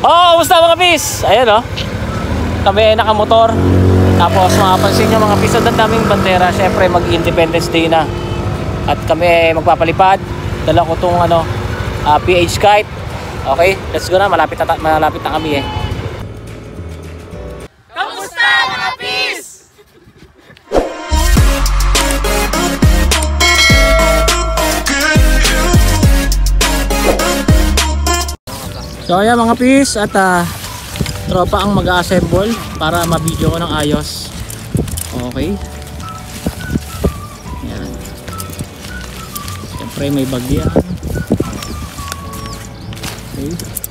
Oh, kumusta mga pis? Ayan oh. Kami ay nakamotor. Tapos mapapansin nyo mga pis, ang daming bandera. Syempre mag-Independence Day na. At kami ay magpapalipad. Dala ko tong PH kite. Okay, let's go na. Malapit na kami eh. Kamusta mga pis? So ayan mga pis, at tropa ang mag-assemble para ma-video ko ng ayos. Okay. Ayan. Siyempre may bagyan. Okay.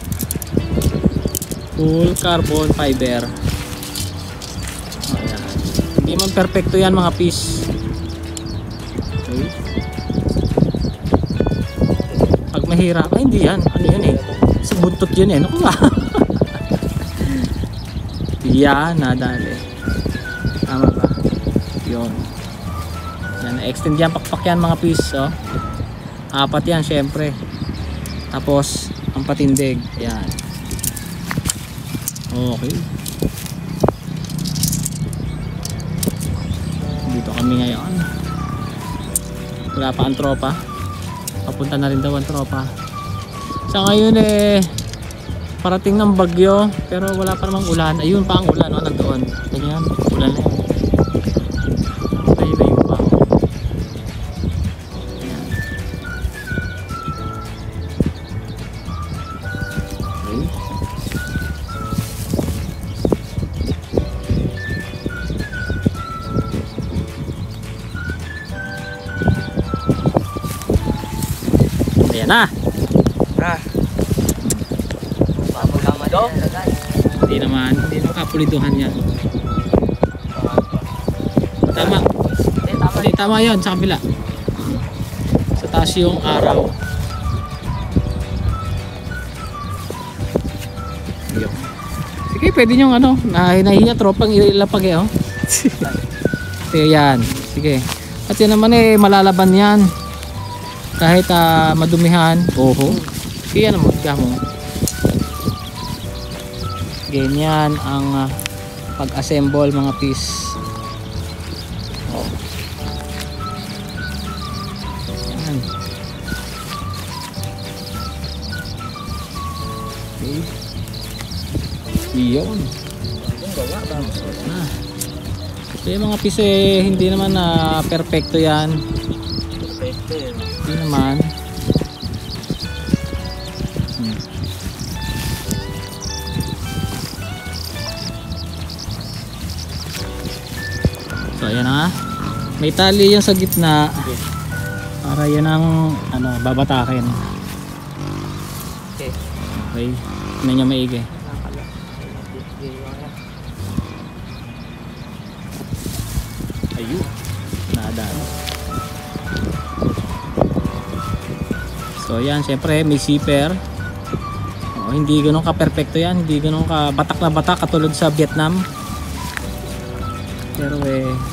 Full carbon fiber. Ayan. Hindi man perfecto yan mga pis. Okay. Pag mahirap, ay hindi yan. Ano yun eh? Sa buntot yun eh. Naku ba? Yan, nadali. Tama ba? Yun. Yan, extend yan. Pakpak yan mga pis. Oh. 4 yan syempre. Tapos, ang patindig. Yan. Okay. Dito kami ngayon. Wala pa ang tropa. Papunta na rin daw ang tropa. Sa ngayon eh parating ng bagyo pero wala pa namang ulan. Ayun pa ang ulan, no? Nandoon. Ganyan, ulan na yan. Layo pa. Ayan. Okay. Ayan na. Hindi naman kapulituhan yan. Tama. Hindi, tama yun sa kabila. Sa taas yung araw. Yun. Sige, pwede nyo nahihiya tropang ilapag eh oh. Sige yan. Sige. At yan naman eh malalaban yan. Kahit madumihan. Oho. Sige yan naman. Ganyan ang pag-assemble mga pis. Oh. Yan. Okay. Iyon. So yung mga pis eh, hindi naman perfecto yan. Perfecto yun. Hindi naman. So ayan na. May tali yung sa gitna. Para yan ang babatakin. Okay. Okay. Tignan nyo maigi. Ayun. Nadaan. So ayan, syempre may zipper. Hindi ganun ka perfecto yan. Hindi ganun ka batak na batak katulad sa Vietnam. Pero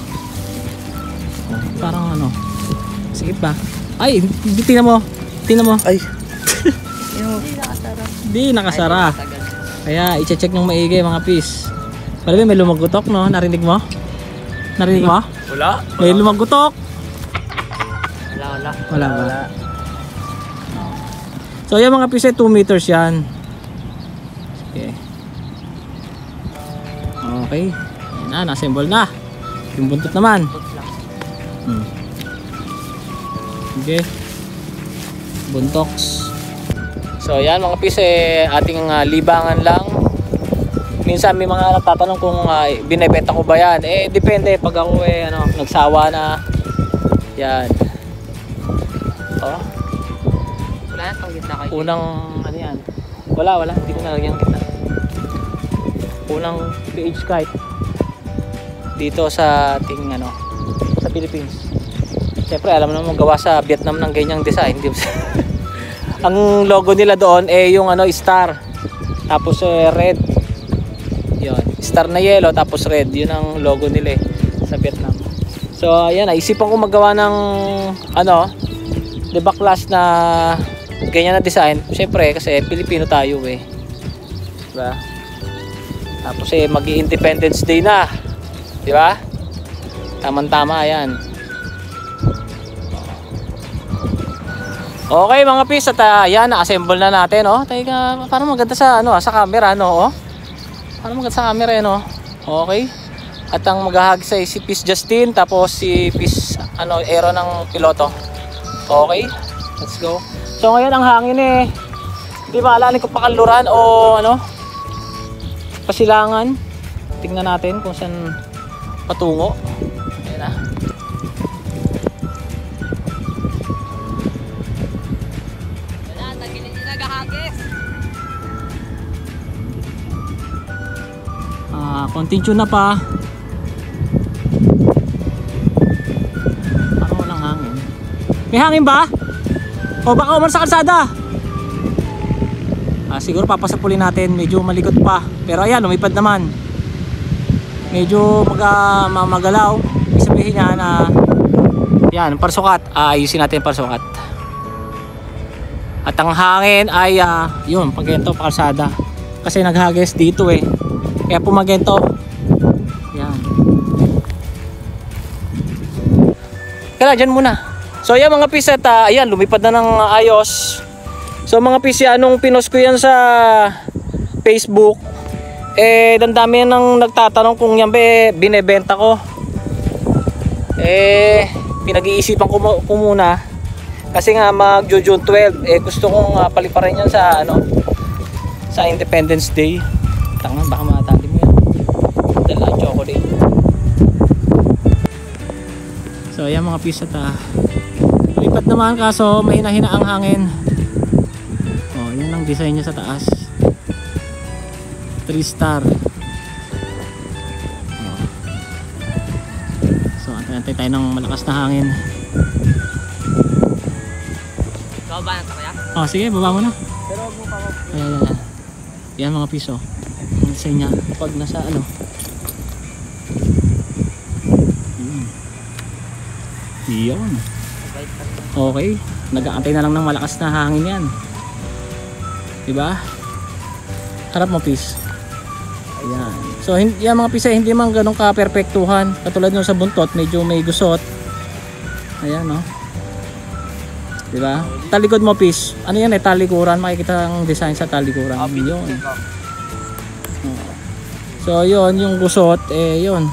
parang sikip ba? Ay, tingnan mo. Ay. Hindi nakasara. Kaya i-check nyo maigi mga pis. Pala may lumagutok no? Narinig mo? Wala. May lumagutok. Wala ba? So yung mga pis ay 2 meters yan. Okay. Okay. Ayan na, na-assemble na. Yung buntot naman. Okay. Buntoks. So ayan mga pis ating libangan lang. Minsan may mga nagtatanong kung binebenta ko ba yan. Depende pag ako nagsawa na. Yan. Oh. Wala itong gitna kayo. Unang yan. Wala. Hindi ko nalagyan gitna. Unang PH kite. Dito sa ating sa Philippines. Siyempre alam naman gawa sa Vietnam ng ganyang design. Ang logo nila doon yung star. Tapos red. Yun, star na yellow tapos red. Yun ang logo nila sa Vietnam. So ayan, naisipan ko magawa ng class na ganyan na design. Siyempre kasi Pilipino tayo Diba? Tapos mag-Independence Day na. Diba? Tama-tama yan. Okay mga pis, at yan, na-assemble na natin, oh. Teka, parang maganda sa sa camera, no, oh. Parang maganda sa camera, no. Okay. At ang maghahagis ay si Pis Justin, tapos si Pis Aero ng piloto. Okay. Let's go. So ngayon ang hangin hindi maalala kung pakanluran o pasilangan. Tingnan natin kung saan patungo. Ayan na. Continue na pa. Parang walang hangin. May hangin ba? O baka umar sa kalsada? Siguro papasapulin natin. Medyo malikot pa. Pero ayan, lumipad naman. Medyo magalaw. Ibig sabihin niya na yan, parsukat. Ayusin natin parsukat. At ang hangin ay yun, pagkento pa kalsada. Kasi naghagis dito kaya pumagento. Yan. Kaya dyan muna. So yan mga pis, at ayan, lumipad na ng ayos. So mga pis, nung pinost ko yan sa Facebook, dandami nang nagtatanong kung yan binebenta ko. Pinag-iisipan ko muna. Kasi nga mag-June 12, gusto kong paliparin yan sa sa Independence Day. Tangan, baka matali mo yan. Dala chocolate. So ayan mga pis, at lipat naman, kaso may hina-hina ang hangin. Yun ang design niya sa taas. 3 star. So antay tayo ng malakas na hangin. Ikaw ba kaya? Sige, baba mo na. Pero huwag mo pa ako. Ayan. Yan mga piso. Ang design niya pag nasa Iyon. Okay. Nag-aantay na lang ng malakas na hangin yan. Diba? Harap mo pis. Ayan. So yan mga pisa, hindi man ganun ka-perpektuhan. Katulad nung sa buntot, medyo may gusot. Ayan, no? Diba? Talikod mo pis. Ano yan talikuran. Makikita ang design sa talikuran. Yun. So yun, yung gusot, yun.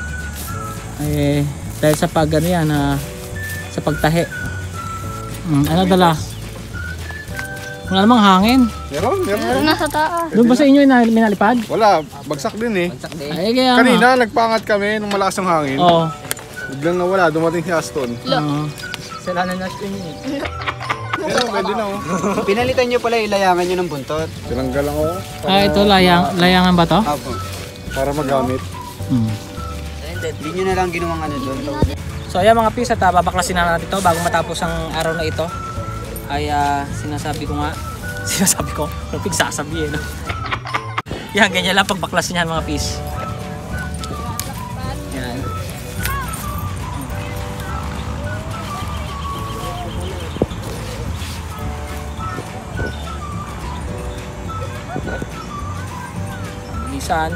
Dahil sa pag sa pagtahi. Ano dala? Wala namang hangin. Meron na sa taas. Doon ba sa inyo minalipad? Wala, bagsak din Ay, kaya Kanina nagpangat kami nung malakas ang hangin. Oo. Biglang nawala, dumating si Aston. Salanan natin yun Pero pwede na Pinalitan nyo pala, ilayangan nyo ng buntot. Tinanggal ako. Ito layangan ba to? Apo. Para magamit. Hindi nyo na lang ginawang doon. So ayan mga pis, at babaklasin na natin ito bago matapos ang araw na ito. Ay sinasabi ko, ano pigsasabi yan, ganyan lang pagbaklasin yan mga pis. Yan. Bilisan.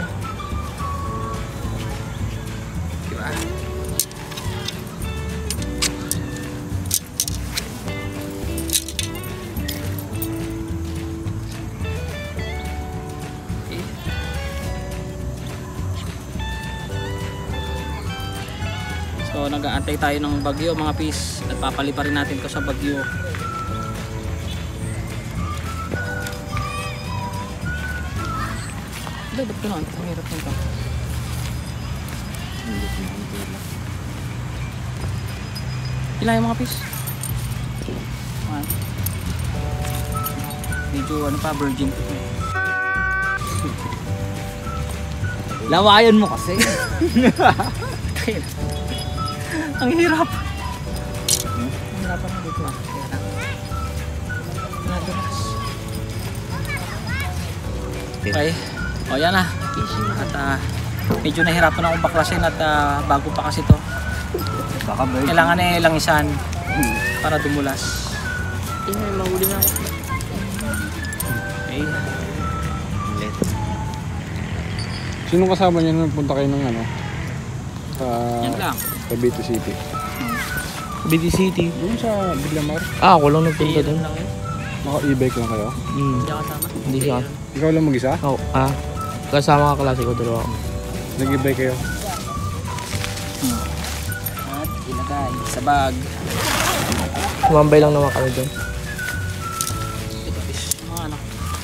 Diba? So nag-aantay tayo ng bagyo mga pis, at papalipa rin natin to sa bagyo. Ba't ko na? Ang hirap nito. Ilan yung mga pis? Medyo virgin to. Lawayan mo kasi. Ang hirap. Ang hirap na dito Nadulas. Okay. O yan na. At medyo nahirapan akong baklasin, at bago pa kasi to. Kailangan langisan para dumulas. Mahuli na ako. Okay. Sino kasama niya nung punta kayo ng ano? Yan lang. Cavite City. Cavite City. Doon sa Biglamar. Ako lang nagpunta doon. Naka-e-bike lang kayo? Hindi ako kasama. Hindi siya. Ikaw lang mag-isa? Kasama ka klase ko, dalawa ako. Nag-e-bike kayo? At ilagay sa bag. Tumambay lang naman kami doon. Ito fish. Mga ano.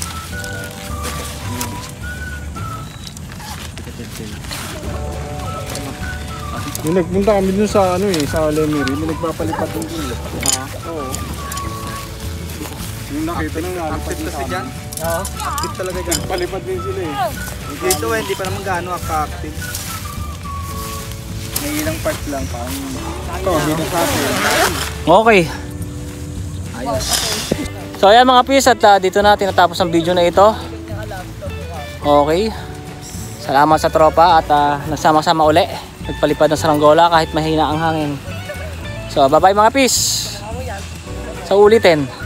Yung nagpunta kami dun sa ano sa Lemery, may nagpapalipat ng gulo. Oo. Yung nakita nung Active kasi dyan. Oo. Active talaga dyan. Palipad din sila eh. Dito hindi pa naman gaano ka-active. May ilang part lang pa. Ito, dito sa atin. Okay. Ayos. So ayan mga pis, at dito natin natapos ang video na ito. Okay. Salamat sa tropa at nagsama-sama uli. Nagpalipad ng saranggola kahit mahina ang hangin. So bye bye mga pis. Sa ulitin.